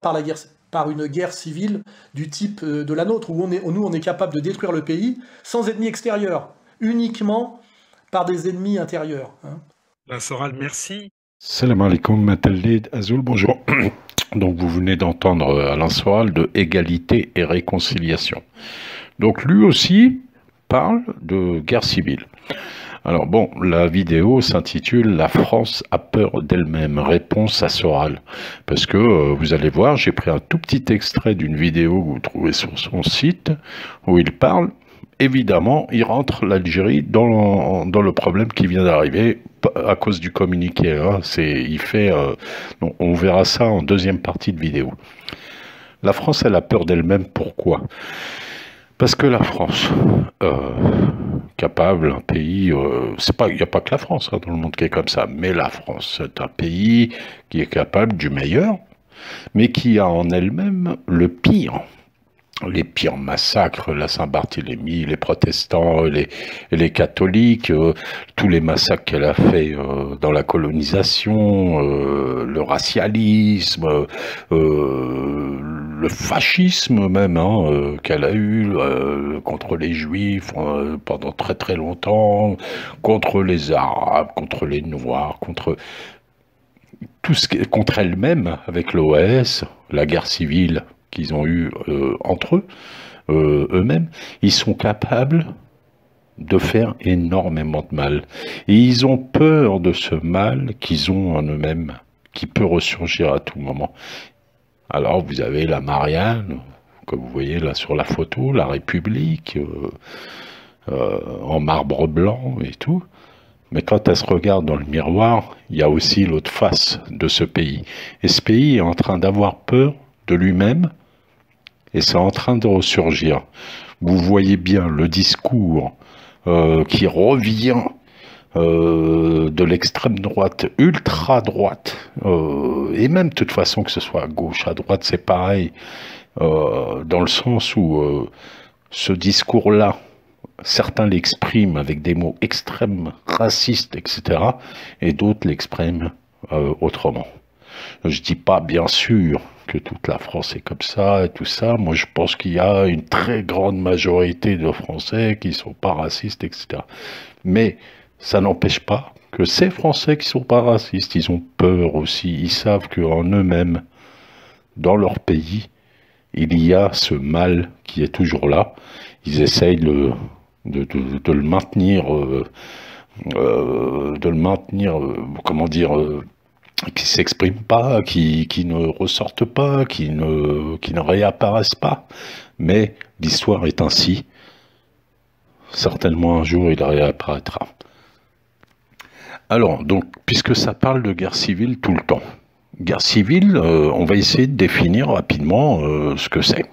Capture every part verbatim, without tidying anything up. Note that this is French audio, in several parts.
par, la guerre, par une guerre civile du type euh, de la nôtre, où on est, où nous on est capable de détruire le pays sans ennemis extérieurs, uniquement par des ennemis intérieurs. Hein. La Soral, merci. Salam alaikum, Matalid Azul, bonjour. Donc vous venez d'entendre Alain Soral de égalité et réconciliation. Donc lui aussi parle de guerre civile. Alors bon, la vidéo s'intitule « La France a peur d'elle-même, réponse à Soral ». Parce que euh, vous allez voir, j'ai pris un tout petit extrait d'une vidéo que vous trouvez sur son site où il parle. Évidemment, il rentre l'Algérie dans, dans le problème qui vient d'arriver à cause du communiqué. Hein. C'est, il fait, euh, donc on verra ça en deuxième partie de vidéo. La France, elle a peur d'elle-même. Pourquoi ? Parce que la France, euh, capable, un pays, euh, c'est pas, il n'y a pas que la France hein, dans le monde qui est comme ça, mais la France, c'est un pays qui est capable du meilleur, mais qui a en elle-même le pire. Les pires massacres, la Saint-Barthélemy, les protestants, les, les catholiques, euh, tous les massacres qu'elle a fait euh, dans la colonisation, euh, le racialisme, euh, le fascisme même hein, euh, qu'elle a eu euh, contre les juifs euh, pendant très très longtemps, contre les arabes, contre les noirs, contre tout ce qui est contre elle-même avec l'O A S, la guerre civile qu'ils ont eu euh, entre eux, euh, eux-mêmes, ils sont capables de faire énormément de mal. Et ils ont peur de ce mal qu'ils ont en eux-mêmes, qui peut ressurgir à tout moment. Alors vous avez la Marianne, comme vous voyez là sur la photo, la République, euh, euh, en marbre blanc et tout. Mais quand elle se regarde dans le miroir, il y a aussi l'autre face de ce pays. Et ce pays est en train d'avoir peur de lui-même, et c'est en train de ressurgir. Vous voyez bien le discours euh, qui revient euh, de l'extrême droite, ultra droite, euh, et même de toute façon que ce soit à gauche, à droite, c'est pareil, euh, dans le sens où euh, ce discours-là, certains l'expriment avec des mots extrêmes, racistes, et cetera, et d'autres l'expriment euh, autrement. Je dis pas, bien sûr, que toute la France est comme ça et tout ça. Moi, je pense qu'il y a une très grande majorité de Français qui sont pas racistes, et cetera. Mais ça n'empêche pas que ces Français qui sont pas racistes, ils ont peur aussi. Ils savent qu'en eux-mêmes, dans leur pays, il y a ce mal qui est toujours là. Ils essayent de, de, de, de le maintenir, euh, euh, de le maintenir, euh, comment dire, euh, qui s'expriment pas, qui, qui ne ressortent pas, qui ne, qui ne réapparaissent pas. Mais l'histoire est ainsi. Certainement un jour il réapparaîtra. Alors, donc, puisque ça parle de guerre civile tout le temps, guerre civile, euh, on va essayer de définir rapidement euh, ce que c'est.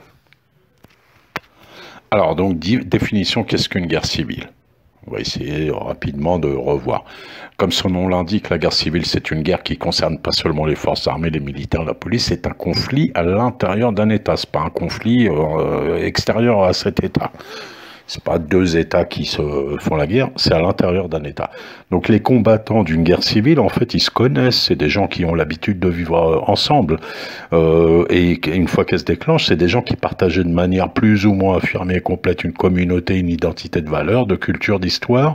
Alors, donc, définition, qu'est-ce qu'une guerre civile ? On va essayer rapidement de revoir. Comme son nom l'indique, la guerre civile, c'est une guerre qui concerne pas seulement les forces armées, les militaires, la police, c'est un conflit à l'intérieur d'un État, c'est pas un conflit euh, extérieur à cet État. C'est pas deux États qui se font la guerre, c'est à l'intérieur d'un État. Donc les combattants d'une guerre civile, en fait, ils se connaissent, c'est des gens qui ont l'habitude de vivre ensemble. Euh, et une fois qu'elle se déclenche, c'est des gens qui partagent de manière plus ou moins affirmée et complète une communauté, une identité de valeurs, de culture, d'histoire.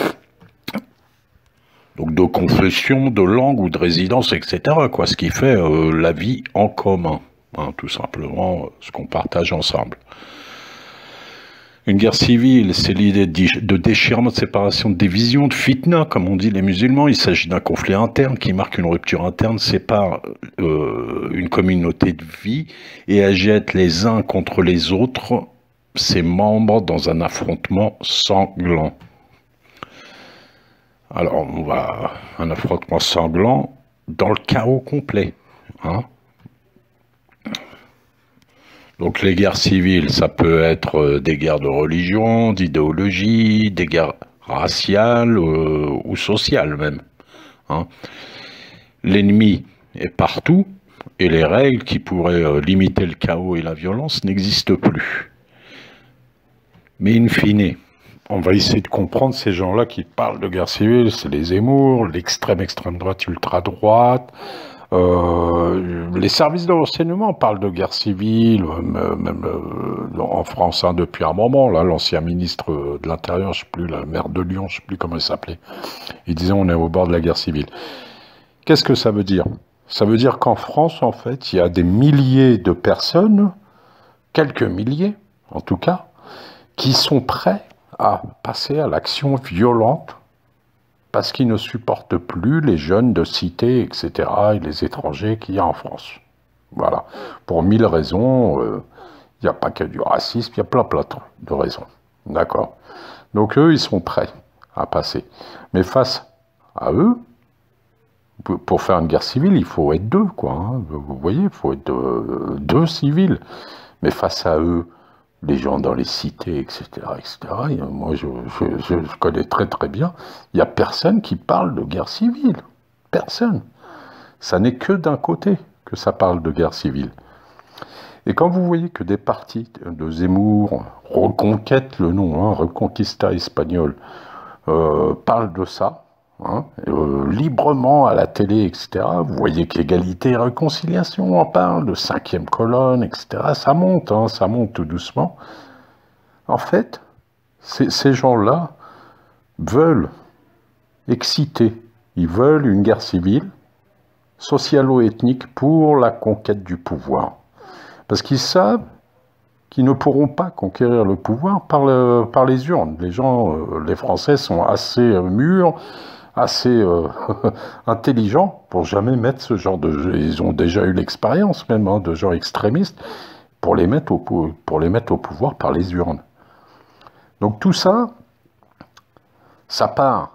Donc de confession, de langue ou de résidence, et cetera. Quoi, ce qui fait euh, la vie en commun, hein, tout simplement, ce qu'on partage ensemble. Une guerre civile, c'est l'idée de déchirement, de séparation, de division, de fitna, comme on dit les musulmans. Il s'agit d'un conflit interne qui marque une rupture interne, sépare euh, une communauté de vie et agite les uns contre les autres, ses membres, dans un affrontement sanglant. Alors, on va un affrontement sanglant dans le chaos complet, hein. Donc les guerres civiles, ça peut être des guerres de religion, d'idéologie, des guerres raciales euh, ou sociales même. Hein. L'ennemi est partout et les règles qui pourraient euh, limiter le chaos et la violence n'existent plus. Mais in fine, on va essayer de comprendre ces gens-là qui parlent de guerre civile, c'est les Zemmour, l'extrême extrême droite, ultra droite, Euh, les services de renseignement parlent de guerre civile, même, même euh, en France hein, depuis un moment. Là, l'ancien ministre de l'Intérieur, je sais plus, la maire de Lyon, je sais plus comment il s'appelait, il disait on est au bord de la guerre civile. Qu'est-ce que ça veut dire? Ça veut dire qu'en France, en fait, il y a des milliers de personnes, quelques milliers en tout cas, qui sont prêts à passer à l'action violente parce qu'ils ne supportent plus les jeunes de cité, et cetera, et les étrangers qu'il y a en France. Voilà. Pour mille raisons, il euh, n'y a pas que du racisme, il y a plein, plein de raisons. D'accord? Donc eux, ils sont prêts à passer. Mais face à eux, pour faire une guerre civile, il faut être deux, quoi. Hein. Vous voyez, il faut être euh, deux civils. Mais face à eux, les gens dans les cités, et cetera, et cetera. Moi, je, je, je connais très très bien. Il n'y a personne qui parle de guerre civile. Personne. Ça n'est que d'un côté que ça parle de guerre civile. Et quand vous voyez que des partis de Zemmour, Reconquête le nom, hein, Reconquista espagnol, euh, parlent de ça, hein, euh, librement à la télé, et cetera, vous voyez qu'égalité et réconciliation en parle, de cinquième colonne, et cetera, ça monte, hein, ça monte tout doucement. En fait, ces gens-là veulent exciter, ils veulent une guerre civile, socialo-ethnique pour la conquête du pouvoir. Parce qu'ils savent qu'ils ne pourront pas conquérir le pouvoir par, le, par les urnes. Les gens, euh, les Français sont assez euh, mûrs, assez euh, intelligents pour jamais mettre ce genre de jeu. Ils ont déjà eu l'expérience même hein, de gens extrémistes pour les, mettre au, pour les mettre au pouvoir par les urnes. Donc tout ça, ça part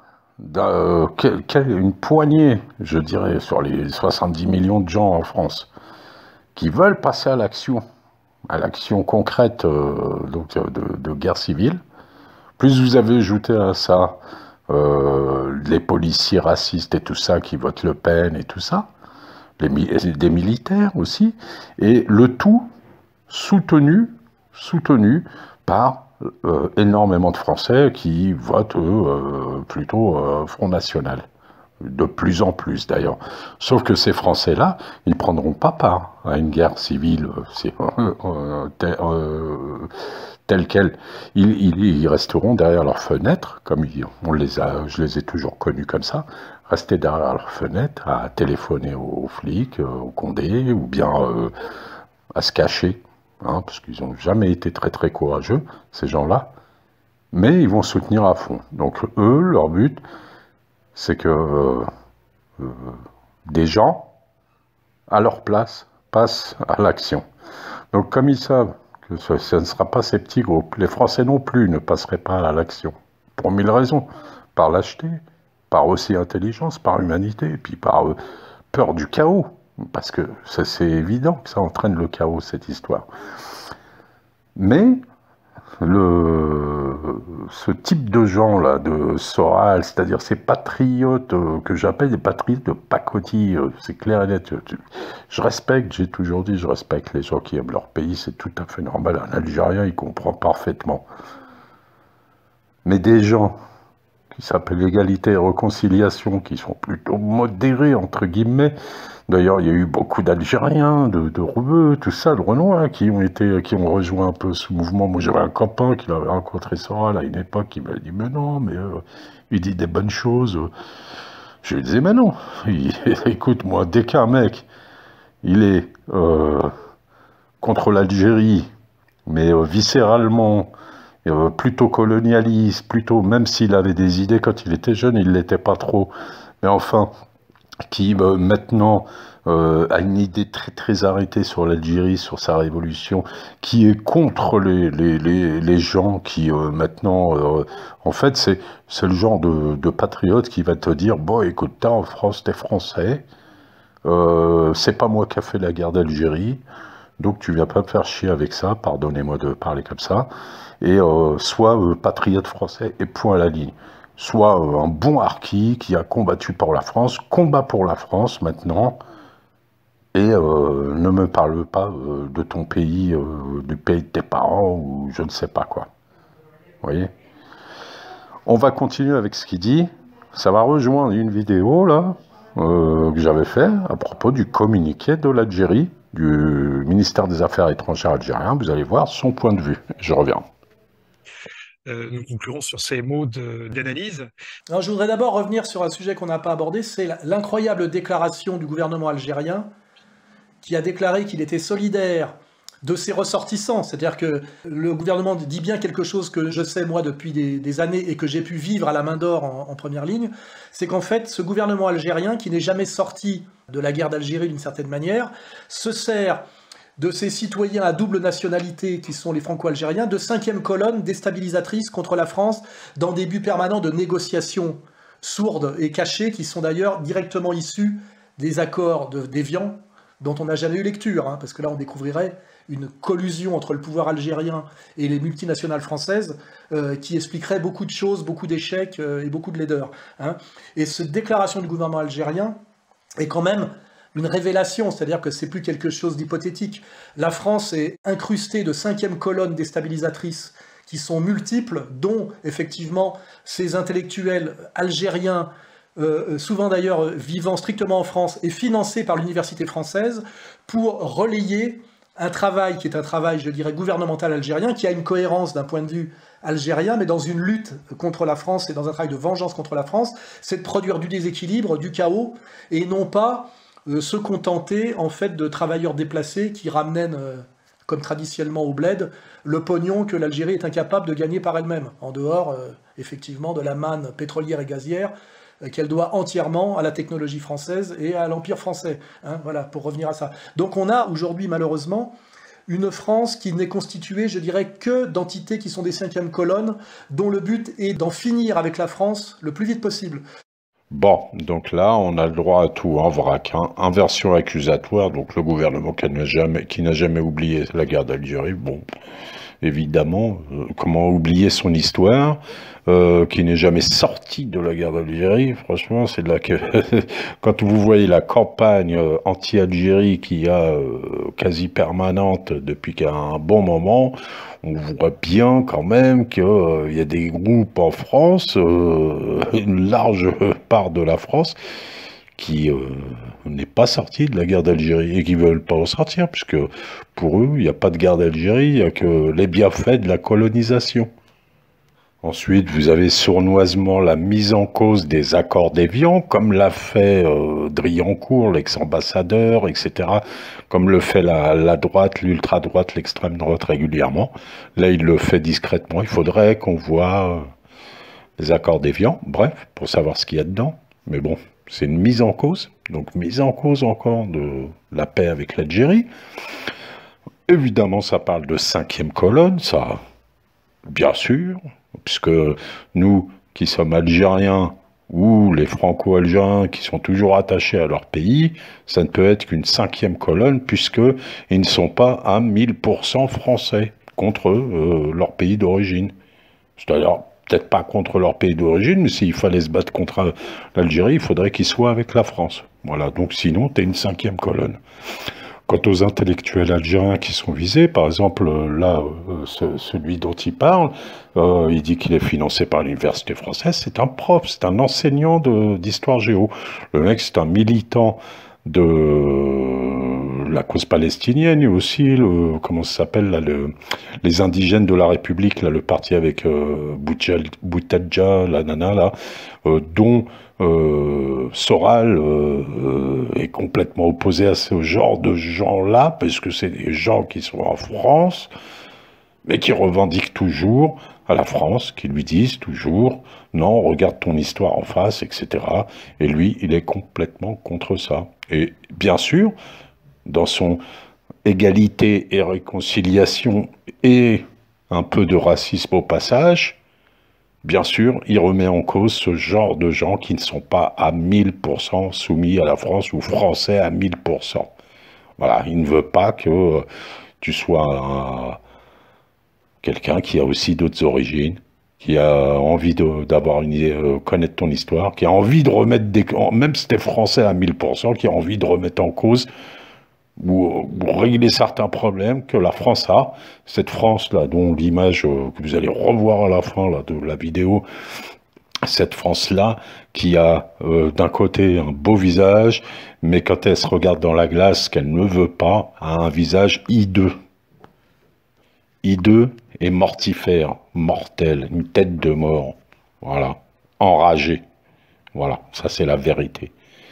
d'une poignée, je dirais, sur les soixante-dix millions de gens en France, qui veulent passer à l'action, à l'action concrète euh, donc, de, de guerre civile. Plus vous avez ajouté à ça euh, les policiers racistes et tout ça qui votent Le Pen et tout ça, les, des militaires aussi, et le tout soutenu, soutenu par euh, énormément de Français qui votent euh, plutôt euh, Front National. De plus en plus d'ailleurs. Sauf que ces Français-là, ils ne prendront pas part à une guerre civile euh, euh, telle, euh, telle qu'elle. Ils, ils, ils resteront derrière leurs fenêtres, comme ils, on les a, je les ai toujours connus comme ça, rester derrière leurs fenêtres à téléphoner aux, aux flics, euh, aux condés, ou bien euh, à se cacher, hein, parce qu'ils n'ont jamais été très très courageux, ces gens-là, mais ils vont soutenir à fond. Donc eux, leur but, c'est que euh, euh, des gens, à leur place, passent à l'action. Donc comme ils savent que ce, ce ne sera pas ces petits groupes, les Français non plus ne passeraient pas à l'action, pour mille raisons, par lâcheté, par aussi intelligence, par humanité, et puis par euh, peur du chaos, parce que c'est évident que ça entraîne le chaos, cette histoire. Mais Le, ce type de gens-là, de Soral, c'est-à-dire ces patriotes euh, que j'appelle des patriotes de pacotille, euh, c'est clair et net. Je respecte, j'ai toujours dit, je respecte les gens qui aiment leur pays, c'est tout à fait normal. Un Algérien, il comprend parfaitement. Mais des gens qui s'appellent égalité et réconciliation, qui sont plutôt modérés, entre guillemets. D'ailleurs, il y a eu beaucoup d'Algériens, de, de Rebeux, tout ça, de Renoir, qui ont été, qui ont rejoint un peu ce mouvement. Moi, j'avais un copain qui avait rencontré Soral à une époque, qui m'a dit, mais non, mais euh, il dit des bonnes choses. Je lui disais, mais non. Il, écoute, moi, dès qu'un mec, il est euh, contre l'Algérie, mais euh, viscéralement, euh, plutôt colonialiste, plutôt, même s'il avait des idées quand il était jeune, il ne l'était pas trop. Mais enfin, qui euh, maintenant euh, a une idée très très arrêtée sur l'Algérie, sur sa révolution, qui est contre les, les, les, les gens qui euh, maintenant, euh, en fait c'est le genre de, de patriote qui va te dire, bon écoute, t'es en France, t'es français, euh, c'est pas moi qui a fait la guerre d'Algérie, donc tu viens pas me faire chier avec ça, pardonnez-moi de parler comme ça, et euh, sois euh, patriote français et point à la ligne. Soit un bon harki qui a combattu pour la France, combat pour la France maintenant, et euh, ne me parle pas euh, de ton pays, euh, du pays de tes parents, ou je ne sais pas quoi. Vous voyez? On va continuer avec ce qu'il dit. Ça va rejoindre une vidéo, là, euh, que j'avais fait à propos du communiqué de l'Algérie, du ministère des Affaires étrangères algérien. Vous allez voir son point de vue. Je reviens. Euh, nous conclurons sur ces mots de- d'analyse. Alors, je voudrais d'abord revenir sur un sujet qu'on n'a pas abordé, c'est la- l'incroyable déclaration du gouvernement algérien qui a déclaré qu'il était solidaire de ses ressortissants. C'est-à-dire que le gouvernement dit bien quelque chose que je sais moi depuis des, des années et que j'ai pu vivre à la main d'or en, en première ligne, c'est qu'en fait ce gouvernement algérien, qui n'est jamais sorti de la guerre d'Algérie d'une certaine manière, se sert de ces citoyens à double nationalité qui sont les franco-algériens, de cinquième colonne déstabilisatrice contre la France dans des buts permanents de négociations sourdes et cachées qui sont d'ailleurs directement issus des accords de- d'Évian dont on n'a jamais eu lecture, hein, parce que là on découvrirait une collusion entre le pouvoir algérien et les multinationales françaises euh, qui expliquerait beaucoup de choses, beaucoup d'échecs euh, et beaucoup de laideurs, hein. Et cette déclaration du gouvernement algérien est quand même une révélation, c'est-à-dire que c'est plus quelque chose d'hypothétique. La France est incrustée de cinquième colonnes déstabilisatrices qui sont multiples, dont effectivement ces intellectuels algériens, euh, souvent d'ailleurs vivant strictement en France et financés par l'université française, pour relayer un travail qui est un travail, je dirais, gouvernemental algérien, qui a une cohérence d'un point de vue algérien, mais dans une lutte contre la France et dans un travail de vengeance contre la France, c'est de produire du déséquilibre, du chaos, et non pas euh, se contenter en fait de travailleurs déplacés qui ramènent, euh, comme traditionnellement au bled, le pognon que l'Algérie est incapable de gagner par elle-même, en dehors euh, effectivement de la manne pétrolière et gazière euh, qu'elle doit entièrement à la technologie française et à l'Empire français, hein, voilà, pour revenir à ça. Donc on a aujourd'hui malheureusement une France qui n'est constituée, je dirais, que d'entités qui sont des cinquièmes colonnes, dont le but est d'en finir avec la France le plus vite possible. Bon, donc là, on a le droit à tout en vrac, hein. Inversion accusatoire, donc le gouvernement qui n'a jamais, qui n'a jamais oublié la guerre d'Algérie, bon, évidemment, euh, comment oublier son histoire, euh, qui n'est jamais sorti de la guerre d'Algérie, franchement, c'est de là que, quand vous voyez la campagne euh, anti-Algérie qui a euh, quasi permanente depuis un bon moment, on voit bien quand même qu'il euh, y a des groupes en France, euh, une large part de la France, qui euh, n'est pas sorti de la guerre d'Algérie et qui ne veulent pas en sortir, puisque pour eux, il n'y a pas de guerre d'Algérie, il n'y a que les bienfaits de la colonisation. Ensuite, vous avez sournoisement la mise en cause des accords d'Évian, comme l'a fait euh, Driancourt, l'ex-ambassadeur, et cetera, comme le fait la, la droite, l'ultra-droite, l'extrême droite régulièrement. Là, il le fait discrètement. Il faudrait qu'on voit euh, les accords d'Évian, bref, pour savoir ce qu'il y a dedans. Mais bon, c'est une mise en cause, donc mise en cause encore de la paix avec l'Algérie. Évidemment, ça parle de cinquième colonne, ça, bien sûr, puisque nous qui sommes algériens ou les franco-algériens qui sont toujours attachés à leur pays, ça ne peut être qu'une cinquième colonne, puisqu'ils ne sont pas à mille pour cent français contre euh, leur pays d'origine. C'est-à-dire, peut-être pas contre leur pays d'origine, mais s'il fallait se battre contre l'Algérie, il faudrait qu'ils soient avec la France. Voilà, donc sinon, tu es une cinquième colonne. Quant aux intellectuels algériens qui sont visés, par exemple, là, euh, ce, celui dont il parle, euh, il dit qu'il est financé par l'université française, c'est un prof, c'est un enseignant d'histoire géo. Le mec, c'est un militant de la cause palestinienne, et aussi, le, comment ça s'appelle, là, le, les indigènes de la République, là, le parti avec euh, Boutadja, la nana, là, euh, dont euh, Soral euh, euh, est complètement opposé à ce genre de gens-là, parce que c'est des gens qui sont en France, mais qui revendiquent toujours à la France, qui lui disent toujours « Non, regarde ton histoire en face, et cetera » Et lui, il est complètement contre ça. Et bien sûr, dans son égalité et réconciliation et un peu de racisme au passage, bien sûr, il remet en cause ce genre de gens qui ne sont pas à mille pour cent soumis à la France ou français à mille pour cent. Voilà, il ne veut pas que tu sois un, quelqu'un qui a aussi d'autres origines, qui a envie d'avoir une idée, euh, connaître ton histoire, qui a envie de remettre des, même si t'es français à mille pour cent, qui a envie de remettre en cause ou, ou régler certains problèmes que la France a. Cette France-là, dont l'image euh, que vous allez revoir à la fin là, de la vidéo cette France-là qui a euh, d'un côté un beau visage, mais quand elle se regarde dans la glace, qu'elle ne veut pas, a un visage hideux. Hideux et mortifère, mortel, une tête de mort, voilà, enragé. Voilà, ça c'est la vérité.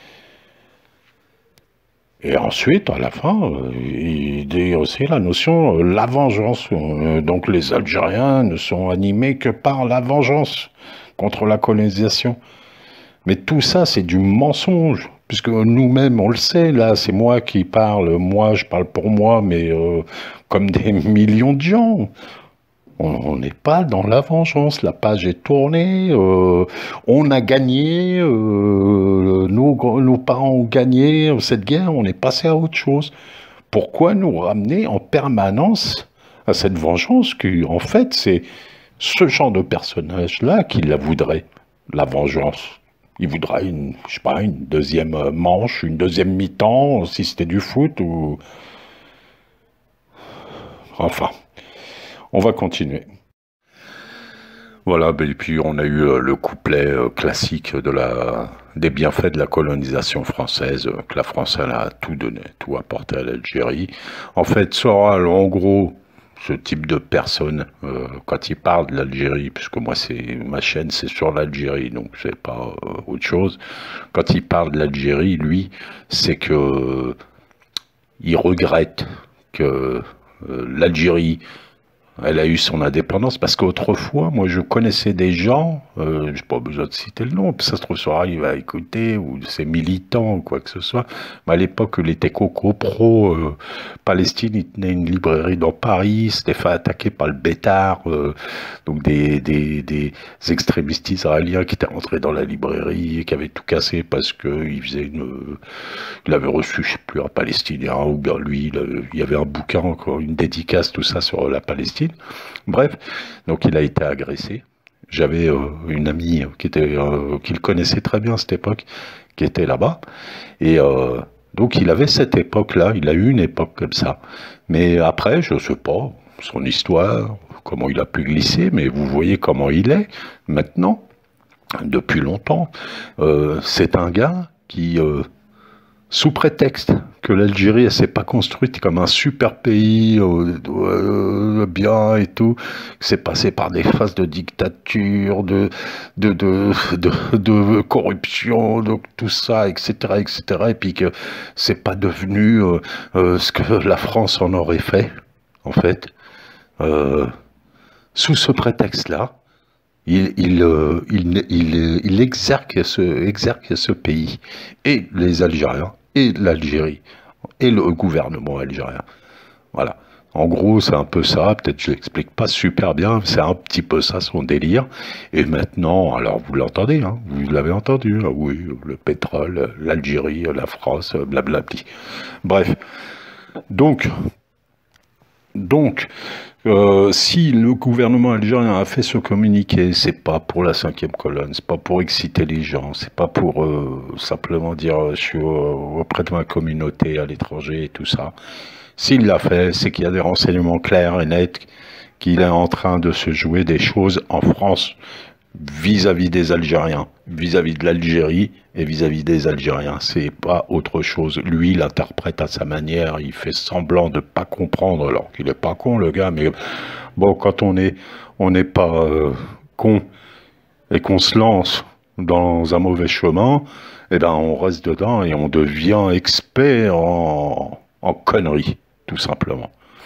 Et ensuite, à la fin, euh, il dit aussi la notion euh, la vengeance. Euh, donc les Algériens ne sont animés que par la vengeance contre la colonisation. Mais tout ça, c'est du mensonge, puisque nous-mêmes, on le sait, là, c'est moi qui parle, moi, je parle pour moi, mais euh, comme des millions de gens. On n'est pas dans la vengeance, la page est tournée, euh, on a gagné, euh, nos, nos parents ont gagné cette guerre, on est passé à autre chose. Pourquoi nous ramener en permanence à cette vengeance qui, en fait, c'est ce genre de personnage-là qui la voudrait, la vengeance. Il voudrait une, je sais pas, une deuxième manche, une deuxième mi-temps, si c'était du foot ou... Enfin... On va continuer. Voilà, et puis on a eu le couplet classique de la, des bienfaits de la colonisation française, que la France elle a tout donné, tout apporté à l'Algérie. En fait, Soral, en gros, ce type de personne, euh, quand il parle de l'Algérie, puisque moi c'est ma chaîne c'est sur l'Algérie, donc c'est pas euh, autre chose. Quand il parle de l'Algérie, lui, c'est que euh, il regrette que euh, l'Algérie elle a eu son indépendance, parce qu'autrefois, moi, je connaissais des gens, euh, je n'ai pas besoin de citer le nom, puis ça se trouve sur il va écouter, ou ses militants, ou quoi que ce soit, mais à l'époque, il était coco pro, euh, Palestine, il tenait une librairie dans Paris, s'était fait attaquer par le Bétard, euh, donc des, des, des extrémistes israéliens qui étaient rentrés dans la librairie, et qui avaient tout cassé, parce qu'il faisait une... Euh, il avait reçu, je ne sais plus, un Palestinien, ou bien lui, il, avait, il y avait un bouquin, encore une dédicace, tout ça, sur la Palestine. Bref, donc il a été agressé. J'avais euh, une amie qui était, euh, qui le connaissait très bien à cette époque, qui était là-bas. Et euh, donc il avait cette époque-là, il a eu une époque comme ça. Mais après, je ne sais pas, son histoire, comment il a pu glisser, mais vous voyez comment il est maintenant, depuis longtemps. Euh, c'est un gars qui... Euh, sous prétexte que l'Algérie, elle s'est pas construite comme un super pays, euh, euh, bien et tout, c'est passé par des phases de dictature, de, de, de, de, de corruption, de tout ça, et cetera, et cetera, et puis que c'est pas devenu euh, euh, ce que la France en aurait fait, en fait, euh, sous ce prétexte-là. Il, il, euh, il, il, il exergue ce, exergue ce pays, et les Algériens, et l'Algérie, et le gouvernement algérien. Voilà. En gros, c'est un peu ça, peut-être je l'explique pas super bien, c'est un petit peu ça son délire. Et maintenant, alors vous l'entendez, hein, vous l'avez entendu, hein, oui, le pétrole, l'Algérie, la France, blablabli. Bref. Donc, donc, Euh, si le gouvernement algérien a fait ce communiqué, c'est pas pour la cinquième colonne, c'est pas pour exciter les gens, c'est pas pour euh, simplement dire euh, je suis euh, auprès de ma communauté à l'étranger et tout ça. S'il l'a fait, c'est qu'il y a des renseignements clairs et nets qu'il est en train de se jouer des choses en France vis-à-vis des Algériens, vis-à-vis de l'Algérie et vis-à-vis des Algériens. C'est pas autre chose. Lui, il interprète à sa manière, il fait semblant de pas comprendre, alors qu'il est pas con, le gars, mais bon, quand on est, on n'est pas euh, con et qu'on se lance dans un mauvais chemin, eh ben, on reste dedans et on devient expert en, en conneries, tout simplement.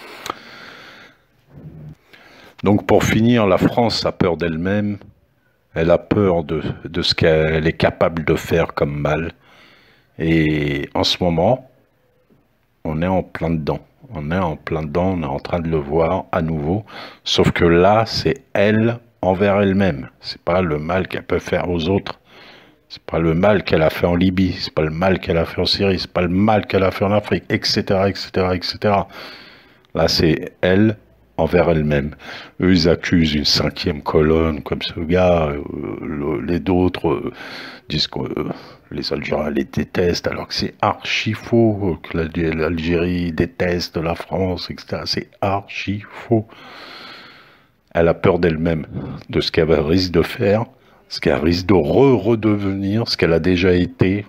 Donc, pour finir, la France a peur d'elle-même. Elle a peur de, de ce qu'elle est capable de faire comme mal. Et en ce moment, on est en plein dedans. On est en plein dedans, on est en train de le voir à nouveau. Sauf que là, c'est elle envers elle-même. C'est pas le mal qu'elle peut faire aux autres. C'est pas le mal qu'elle a fait en Libye. C'est pas le mal qu'elle a fait en Syrie. C'est pas le mal qu'elle a fait en Afrique, et cetera, et cetera, et cetera. Là, c'est elle envers elle-même. Eux, ils accusent une cinquième colonne, comme ce gars, euh, le, les d'autres euh, disent que euh, les Algériens les détestent, alors que c'est archi faux, que l'Algérie déteste la France, et cetera. C'est archi faux. Elle a peur d'elle-même, de ce qu'elle risque de faire Parce qu'elle risque de re-redevenir ce qu'elle a déjà été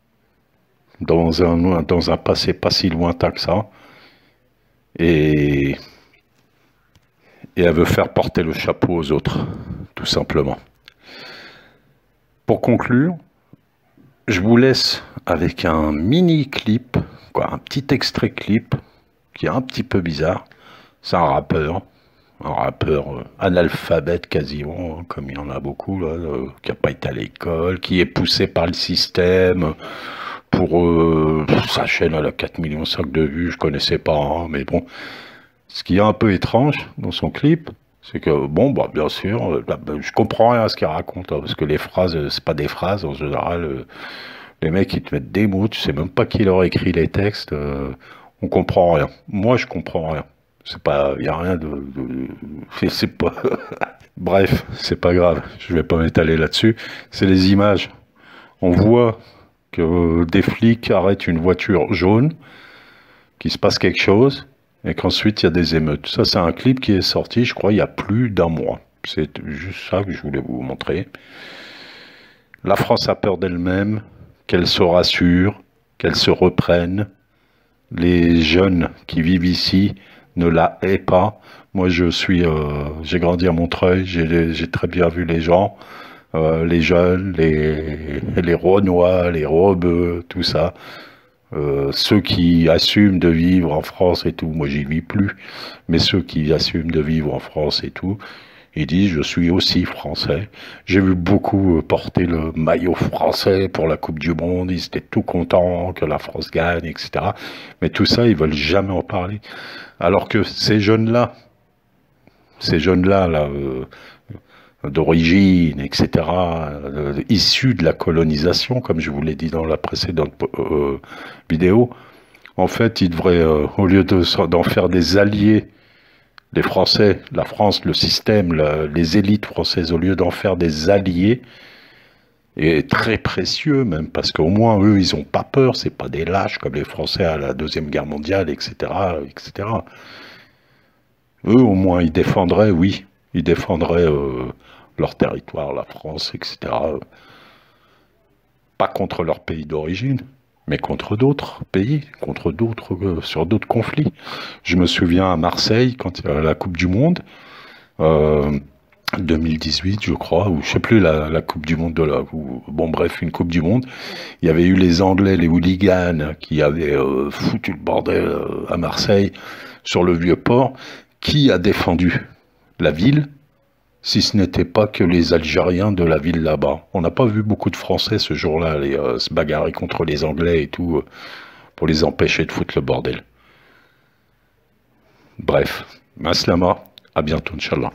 dans un, dans un passé pas si lointain que ça. Et, et elle veut faire porter le chapeau aux autres, tout simplement. Pour conclure, je vous laisse avec un mini clip, quoi, un petit extrait clip qui est un petit peu bizarre. C'est un rappeur, un rappeur euh, analphabète quasiment, hein, comme il y en a beaucoup, là, euh, qui n'a pas été à l'école, qui est poussé par le système pour euh, sa chaîne, elle a quatre millions cinq de vues, je connaissais pas, hein, mais bon. Ce qui est un peu étrange dans son clip, c'est que, bon, bah, bien sûr, euh, bah, je comprends rien à ce qu'il raconte, hein, parce que les phrases, euh, c'est pas des phrases, en général, euh, les mecs, ils te mettent des mots, tu sais même pas qui leur écrit les textes, euh, on comprend rien. Moi, je comprends rien. C'est pas, il y a rien de, de c'est pas, bref, c'est pas grave, je vais pas m'étaler là-dessus. C'est les images. On voit que des flics arrêtent une voiture jaune, qu'il se passe quelque chose, et qu'ensuite il y a des émeutes. Ça, c'est un clip qui est sorti, je crois, il y a plus d'un mois. C'est juste ça que je voulais vous montrer. La France a peur d'elle-même, qu'elle se rassure, qu'elle se reprenne. Les jeunes qui vivent ici ne la haient pas. Moi, je suis, euh, j'ai grandi à Montreuil, j'ai très bien vu les gens, euh, les jeunes, les, les Renois, les Rebeux, tout ça. Euh, ceux qui assument de vivre en France et tout, moi j'y vis plus, mais ceux qui assument de vivre en France et tout, ils disent je suis aussi français. J'ai vu beaucoup porter le maillot français pour la Coupe du Monde, ils étaient tout contents que la France gagne, et cetera. Mais tout ça, ils veulent jamais en parler. Alors que ces jeunes-là, ces jeunes-là, là, euh, d'origine, et cetera, euh, issus de la colonisation, comme je vous l'ai dit dans la précédente euh, vidéo, en fait, ils devraient, euh, au lieu de, d'en faire des alliés, les Français, la France, le système, la, les élites françaises, au lieu d'en faire des alliés, et très précieux même, parce qu'au moins, eux, ils n'ont pas peur, c'est pas des lâches comme les Français à la Deuxième Guerre mondiale, et cetera, et cetera. Eux, au moins, ils défendraient, oui, ils défendraient euh, leur territoire, la France, et cetera. Pas contre leur pays d'origine, mais contre d'autres pays, contre d'autres, euh, sur d'autres conflits. Je me souviens à Marseille, quand il y a la Coupe du Monde, euh, deux mille dix-huit, je crois, ou je sais plus, la, la Coupe du Monde de la, ou, bon bref, une Coupe du Monde, il y avait eu les Anglais, les hooligans, qui avaient euh, foutu le bordel euh, à Marseille, sur le Vieux-Port. Qui a défendu la ville, si ce n'était pas que les Algériens de la ville là-bas? On n'a pas vu beaucoup de Français ce jour-là euh, se bagarrer contre les Anglais et tout, euh, pour les empêcher de foutre le bordel. Bref, Maslama, à bientôt, Inch'Allah.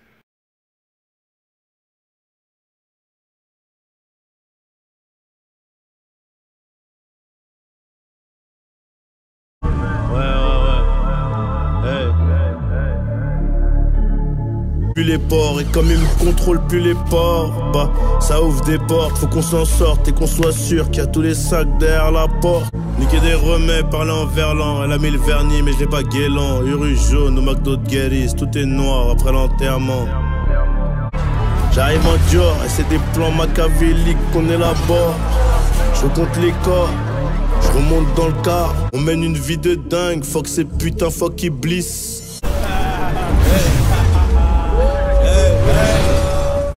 Plus les ports, et comme ils me contrôlent plus les ports, bah ça ouvre des portes, faut qu'on s'en sorte et qu'on soit sûr qu'il y a tous les sacs derrière la porte. Niquer des remèdes, parler en verlan, elle a mis le vernis mais j'ai pas guélan. Uru jaune au McDo de Guéris, tout est noir après l'enterrement. J'arrive en Dior et c'est des plans machiavéliques qu'on élabore. Je compte les corps, je remonte dans le car, on mène une vie de dingue, fuck ces putains, fuck Iblis. Hey.